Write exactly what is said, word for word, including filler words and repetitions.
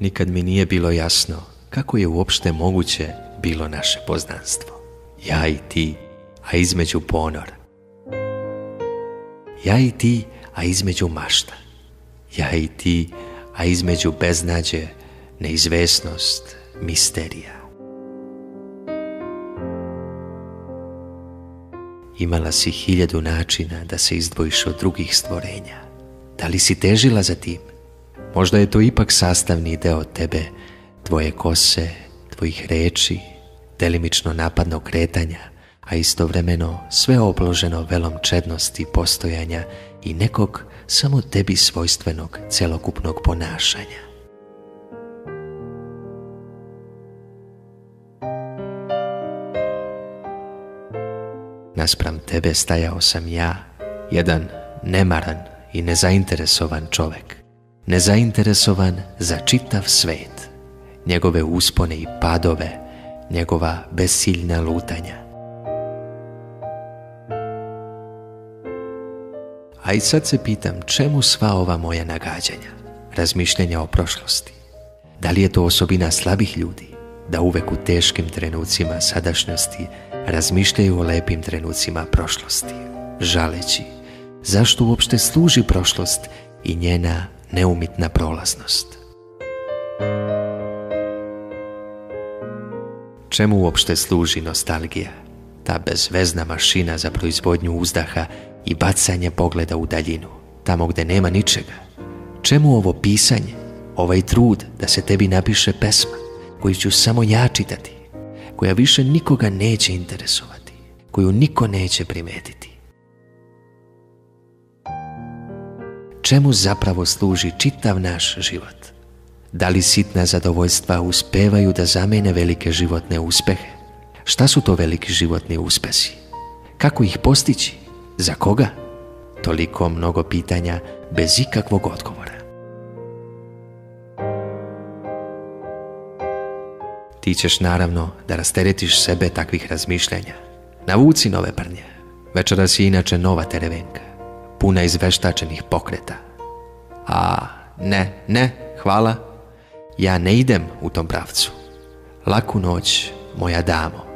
Nikad mi nije bilo jasno kako je uopšte moguće bilo naše poznanstvo. Ja i ti, a između ponor. Ja i ti, a između mašta. Ja i ti, a između beznađe, neizvesnost, misterija. Imala si hiljadu načina da se izdvojiš od drugih stvorenja. Da li si težila za tim? Možda je to ipak sastavni deo tebe, tvoje kose, tvojih reči, delimično napadnog kretanja, a istovremeno sve obloženo velom čednosti postojanja i nekog samo tebi svojstvenog celokupnog ponašanja. Naspram tebe stajao sam ja, jedan nemaran i nezainteresovan čovek, nezainteresovan za čitav svet, njegove uspone i padove, njegova besciljna lutanja. A i sad se pitam, čemu sva ova moja nagađanja, razmišljenja o prošlosti? Da li je to osobina slabih ljudi, da uvek u teškim trenucima sadašnjosti razmišljaju o lepim trenucima prošlosti, žaleći zašto uopšte služi prošlost i njena neumitna prolaznost? Čemu uopšte služi nostalgija, ta bezvezna mašina za proizvodnju uzdaha i bacanje pogleda u daljinu, tamo gde nema ničega? Čemu ovo pisanje, ovaj trud da se tebi napiše pesma koju ću samo ja čitati, koja više nikoga neće interesovati, koju niko neće primetiti? Čemu zapravo služi čitav naš život? Da li sitna zadovoljstva uspevaju da zamene velike životne uspehe? Šta su to veliki životni uspesi? Kako ih postići? Za koga? Toliko mnogo pitanja bez ikakvog odgovora. Ti ćeš naravno da rasteretiš sebe takvih razmišljanja. Navuci nove prnje. Večeras je inače nova terevenka, puna izveštačenih pokreta. A ne, ne, hvala, ja ne idem u tom pravcu. Laku noć, moja damo.